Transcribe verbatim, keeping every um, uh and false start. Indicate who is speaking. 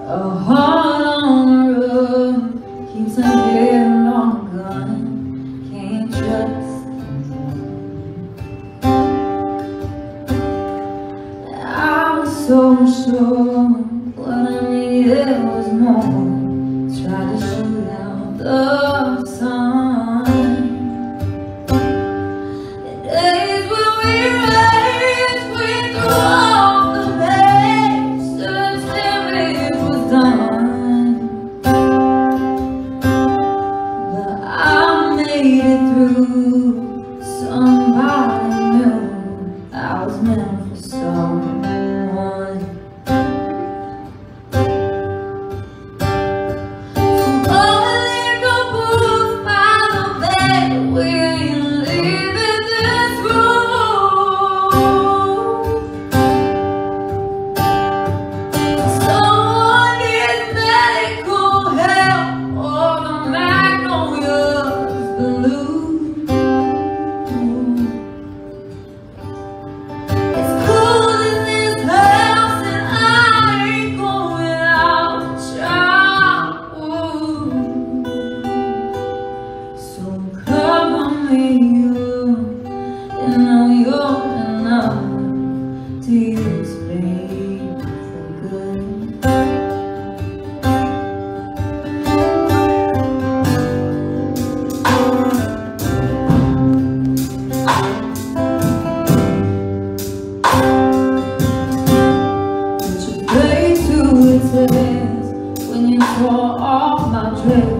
Speaker 1: A heart on the run keeps a head on a gun. Can't trust. I was so sure what I needed was more. Tried to shoot out the sun. The days when we raced, we threw off the page, searched till it was done. But I made it through. Somebody knew I was meant for someone. When you tore off my dress,